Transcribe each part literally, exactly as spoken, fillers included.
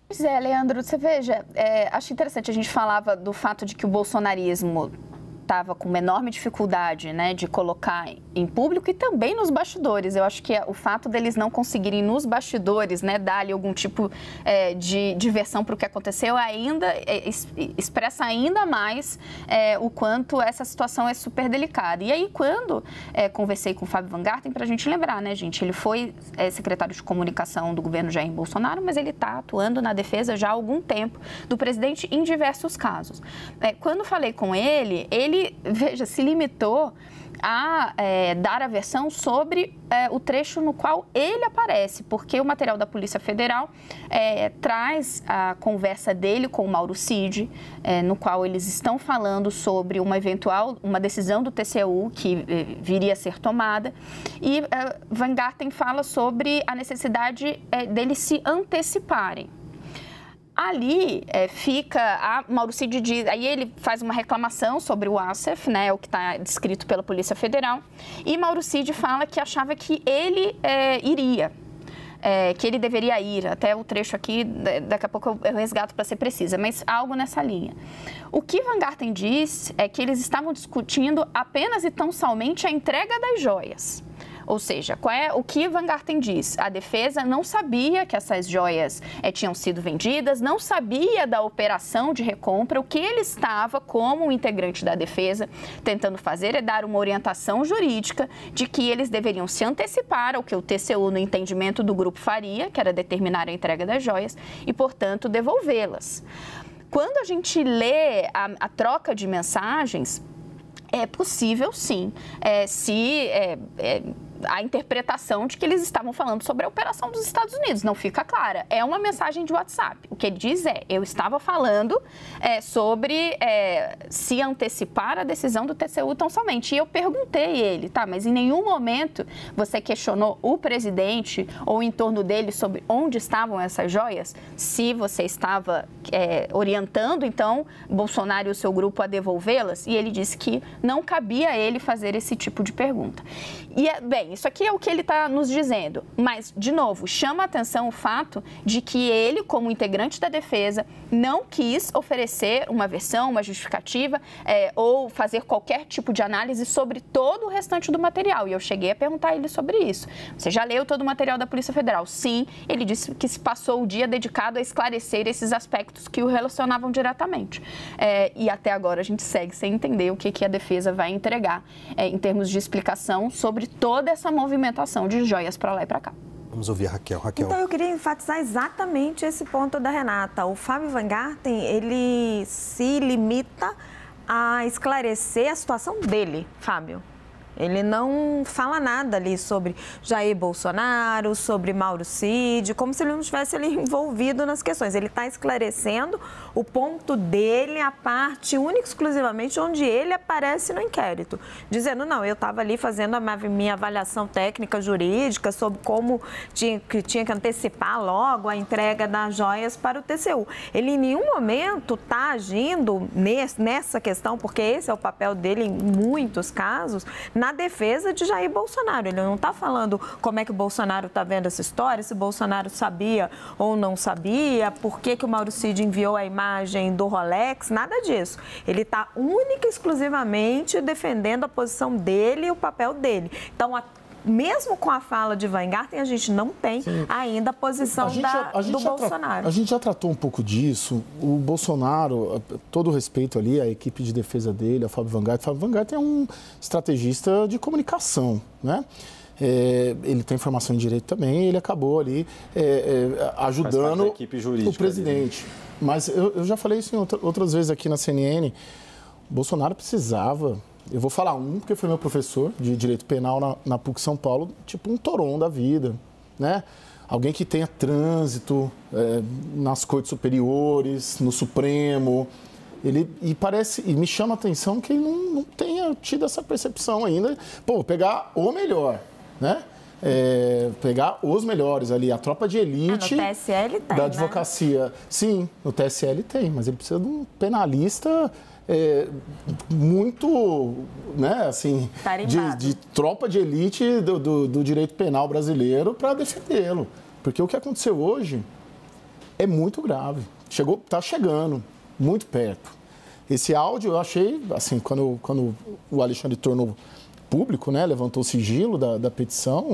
Pois é, Leandro, você veja, é, acho interessante, a gente falava do fato de que o bolsonarismo estava com uma enorme dificuldade, né, de colocar em público e também nos bastidores. Eu acho que o fato deles não conseguirem nos bastidores, né, dar-lhe algum tipo é, de diversão para o que aconteceu, ainda é, expressa ainda mais é, o quanto essa situação é super delicada. E aí, quando é, conversei com o Fábio Van Garten, para a gente lembrar, né, gente, ele foi é, secretário de comunicação do governo Jair Bolsonaro, mas ele está atuando na defesa já há algum tempo do presidente em diversos casos. É, quando falei com ele, ele veja, se limitou a é, dar a versão sobre é, o trecho no qual ele aparece, porque o material da Polícia Federal é, traz a conversa dele com o Mauro Cid, é, no qual eles estão falando sobre uma eventual, uma decisão do T C U que é, viria a ser tomada, e é, Van Garten fala sobre a necessidade é, deles se anteciparem. Ali é, fica, a Mauro Cid diz, aí ele faz uma reclamação sobre o Assef, né, o que está descrito pela Polícia Federal, e Mauro Cid fala que achava que ele é, iria, é, que ele deveria ir, até o trecho aqui, daqui a pouco eu resgato para ser precisa, mas algo nessa linha. O que Van Garten diz é que eles estavam discutindo apenas e tão somente a entrega das joias. Ou seja, qual é o que Van Garten diz? A defesa não sabia que essas joias é, tinham sido vendidas, não sabia da operação de recompra. O que ele estava, como um integrante da defesa, tentando fazer é dar uma orientação jurídica de que eles deveriam se antecipar ao que o T C U, no entendimento do grupo, faria, que era determinar a entrega das joias, e, portanto, devolvê-las. Quando a gente lê a, a troca de mensagens, é possível, sim, é, se... É, é, a interpretação de que eles estavam falando sobre a operação dos Estados Unidos, não fica clara. É uma mensagem de WhatsApp. O que ele diz é, eu estava falando é, sobre é, se antecipar a decisão do T C U tão somente. E eu perguntei ele, tá, mas em nenhum momento você questionou o presidente ou em torno dele sobre onde estavam essas joias? Se você estava é, orientando, então, Bolsonaro e o seu grupo a devolvê-las? E ele disse que não cabia a ele fazer esse tipo de pergunta. E, bem, isso aqui é o que ele está nos dizendo, mas, de novo, chama a atenção o fato de que ele, como integrante da defesa, não quis oferecer uma versão, uma justificativa é, ou fazer qualquer tipo de análise sobre todo o restante do material. E eu cheguei a perguntar a ele sobre isso. Você já leu todo o material da Polícia Federal? Sim, ele disse que se passou o dia dedicado a esclarecer esses aspectos que o relacionavam diretamente. É, e até agora a gente segue sem entender o que, que a defesa vai entregar é, em termos de explicação sobre toda essa movimentação de joias para lá e para cá. Vamos ouvir a Raquel. Raquel. Então, eu queria enfatizar exatamente esse ponto da Renata. O Fábio Van Garten, ele se limita a esclarecer a situação dele, Fábio. Ele não fala nada ali sobre Jair Bolsonaro, sobre Mauro Cid, como se ele não estivesse ali envolvido nas questões. Ele está esclarecendo o ponto dele, a parte única e exclusivamente onde ele aparece no inquérito. Dizendo, não, eu estava ali fazendo a minha avaliação técnica jurídica sobre como tinha que, tinha que antecipar logo a entrega das joias para o T C U. Ele em nenhum momento está agindo nessa questão, porque esse é o papel dele em muitos casos, na defesa de Jair Bolsonaro. Ele não está falando como é que o Bolsonaro está vendo essa história, se o Bolsonaro sabia ou não sabia, por que, que o Mauro Cid enviou a imagem do Rolex, nada disso. Ele está única e exclusivamente defendendo a posição dele e o papel dele. Então, a mesmo com a fala de Van Garten, a gente não tem Sim. ainda a posição a da, a do Bolsonaro. A gente já tratou um pouco disso. O Bolsonaro, todo o respeito ali, a equipe de defesa dele, a Fábio Van Garten. Fábio Van Garten é um estrategista de comunicação, né? É, ele tem formação em direito também, ele acabou ali é, é, ajudando o presidente. Ali. Mas eu, eu já falei isso em outra, outras vezes aqui na C N N. O Bolsonaro precisava... Eu vou falar um, porque foi meu professor de Direito Penal na, na P U C São Paulo, tipo um Toron da vida, né? Alguém que tenha trânsito é, nas cortes superiores, no Supremo. Ele, e parece, e me chama a atenção que ele não, não tenha tido essa percepção ainda. Pô, pegar o melhor, né? É, pegar os melhores ali, a tropa de elite ah, no T S L tem, da advocacia. Né? Sim, no T S L tem, mas ele precisa de um penalista... É, muito, né, assim, de, de tropa de elite do, do, do direito penal brasileiro para defendê-lo. Porque o que aconteceu hoje é muito grave. Chegou, tá chegando, muito perto. Esse áudio eu achei, assim, quando, quando o Alexandre tornou público, né, levantou o sigilo da, da petição,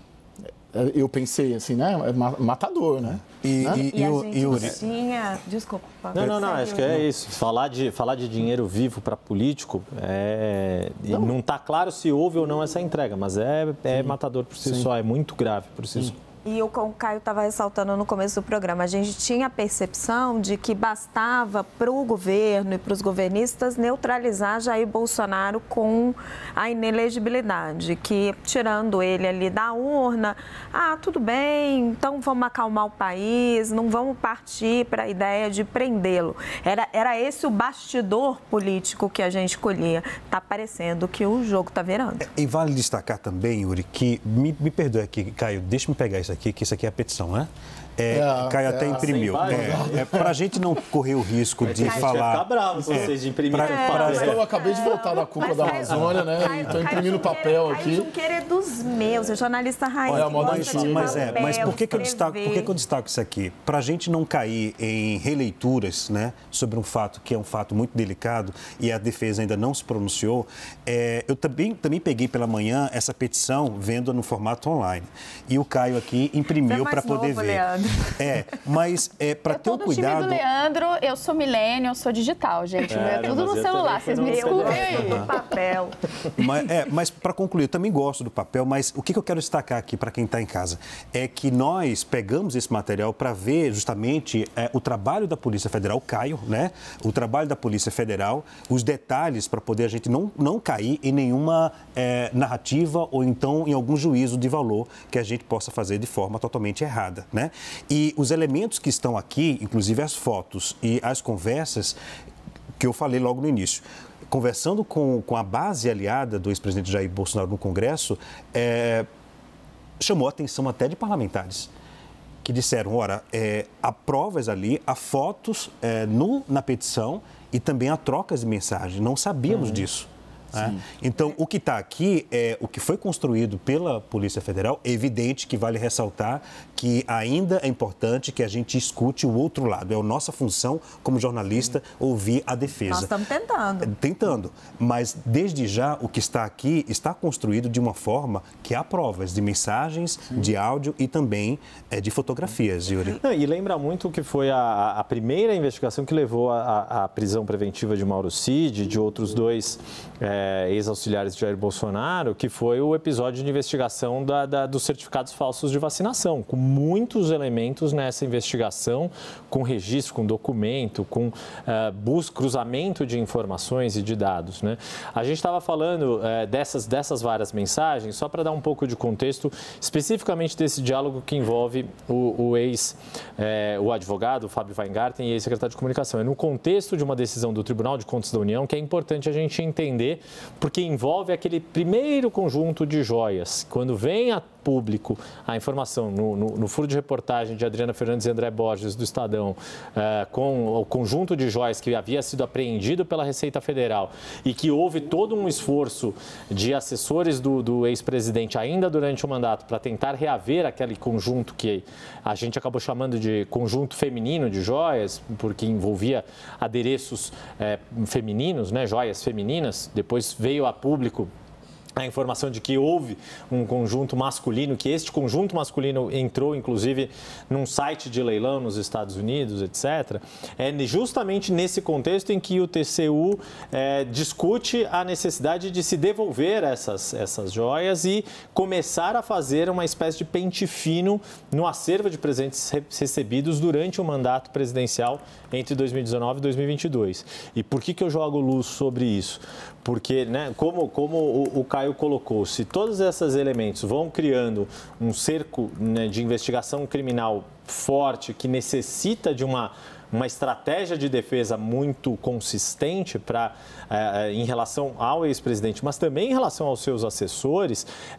eu pensei assim, né, é matador, né? E, né? e, e, e a gente Yuri... tinha... Desculpa. Não, não, não, acho que é isso. Falar de, falar de dinheiro vivo para político, é... não. não está claro se houve ou não essa entrega, mas é, é matador por si Sim. só, é muito grave por si Sim. só. E o Caio estava ressaltando no começo do programa, a gente tinha a percepção de que bastava para o governo e para os governistas neutralizar Jair Bolsonaro com a inelegibilidade, que tirando ele ali da urna, ah, tudo bem, então vamos acalmar o país, não vamos partir para a ideia de prendê-lo. Era, era esse o bastidor político que a gente colhia. Está parecendo que o jogo está virando. E vale destacar também, Yuri, que, me, me perdoe aqui, Caio, deixa-me pegar isso aqui, que isso aqui é a petição, né? É, é, Caio é, até imprimiu. É, é, para a gente não correr o risco de a falar... Vai ficar bravo se vocês imprimirem pra, pra, é, Eu acabei de voltar da culpa da Amazônia, né? Caio, e estou imprimindo Caio papel Caio aqui. Caio Junqueira é dos meus, é jornalista raiz. Olha, mas, mas, é, mas por que, que, eu destaco, por que, que eu destaco isso aqui? Para a gente não cair em releituras, né, sobre um fato que é um fato muito delicado e a defesa ainda não se pronunciou, é, eu também, também peguei pela manhã essa petição vendo no formato online. E o Caio aqui imprimiu para poder novo, ver. Leandro. É, mas é, para ter o cuidado... Eu tô no time do Leandro, eu sou milênio, eu sou digital, gente. É, é tudo no celular, vocês me desculpem aí. No papel. Mas, é, mas para concluir, eu também gosto do papel, mas o que eu quero destacar aqui para quem está em casa é que nós pegamos esse material para ver justamente é, o trabalho da Polícia Federal, o Caio, né? O trabalho da Polícia Federal, os detalhes para poder a gente não, não cair em nenhuma é, narrativa ou então em algum juízo de valor que a gente possa fazer de forma totalmente errada, né? E os elementos que estão aqui, inclusive as fotos e as conversas que eu falei logo no início, conversando com, com a base aliada do ex-presidente Jair Bolsonaro no Congresso, é, chamou a atenção até de parlamentares, que disseram, ora, é, há provas ali, há fotos é, no, na petição e também há trocas de mensagem. Não sabíamos uhum. disso. É. Então, o que está aqui é o que foi construído pela Polícia Federal. É evidente que vale ressaltar que ainda é importante que a gente escute o outro lado. É a nossa função, como jornalista, ouvir a defesa. Nós estamos tentando. Tentando. Mas, desde já, o que está aqui está construído de uma forma que há provas de mensagens, Sim. de áudio e também é, de fotografias, Yuri. Não, e lembra muito que foi a, a primeira investigação que levou à prisão preventiva de Mauro Cid, de outros dois... É, ex-auxiliares de Jair Bolsonaro, que foi o episódio de investigação da, da, dos certificados falsos de vacinação, com muitos elementos nessa investigação, com registro, com documento, com uh, bus, cruzamento de informações e de dados, né? A gente estava falando uh, dessas, dessas várias mensagens, só para dar um pouco de contexto, especificamente desse diálogo que envolve o, o ex, eh, o advogado, o Fábio Weingarten, e ex-secretário de comunicação. É no contexto de uma decisão do Tribunal de Contas da União que é importante a gente entender, porque envolve aquele primeiro conjunto de joias. Quando vem a público a informação no, no, no furo de reportagem de Adriana Fernandes e André Borges do Estadão, uh, com o conjunto de joias que havia sido apreendido pela Receita Federal e que houve todo um esforço de assessores do, do ex-presidente ainda durante o mandato para tentar reaver aquele conjunto que a gente acabou chamando de conjunto feminino de joias, porque envolvia adereços eh, femininos, né, joias femininas. Depois veio a público a informação de que houve um conjunto masculino, que este conjunto masculino entrou, inclusive, num site de leilão nos Estados Unidos, etcétera. É justamente nesse contexto em que o T C U é, discute a necessidade de se devolver essas, essas joias e começar a fazer uma espécie de pente fino no acervo de presentes recebidos durante o mandato presidencial entre dois mil e dezenove e dois mil e vinte e dois. E por que que eu jogo luz sobre isso? Porque, né, como, como o, o Caio colocou, se todos esses elementos vão criando um cerco, né, de investigação criminal forte que necessita de uma, uma estratégia de defesa muito consistente pra, é, em relação ao ex-presidente, mas também em relação aos seus assessores, é,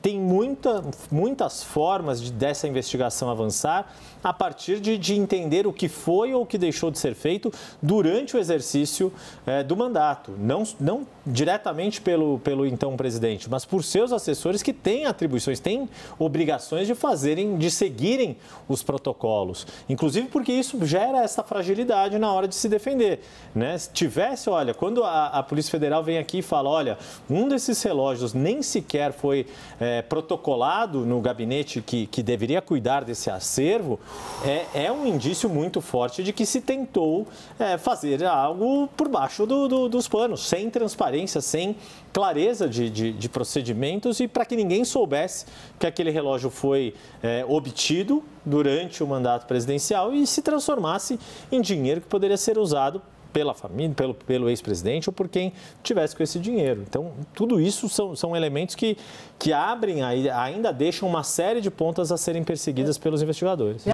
tem muita, muitas formas de, dessa investigação avançar a partir de, de entender o que foi ou o que deixou de ser feito durante o exercício é, do mandato. Não, não diretamente pelo, pelo então presidente, mas por seus assessores que têm atribuições, têm obrigações de fazerem, de seguirem os protocolos. Inclusive porque isso gera essa fragilidade na hora de se defender, né? Se tivesse, olha, quando a, a Polícia Federal vem aqui e fala, olha, um desses relógios nem sequer foi é, protocolado no gabinete que, que deveria cuidar desse acervo, é, é um indício muito forte de que se tentou é, fazer algo por baixo do, do, dos panos, sem transparência, sem clareza de, de, de procedimentos e para que ninguém soubesse que aquele relógio foi é, obtido durante o mandato presidencial e se transformasse em dinheiro que poderia ser usado pela família, pelo, pelo ex-presidente ou por quem tivesse com esse dinheiro. Então, tudo isso são, são elementos que, que abrem, ainda deixam uma série de pontas a serem perseguidas pelos investigadores.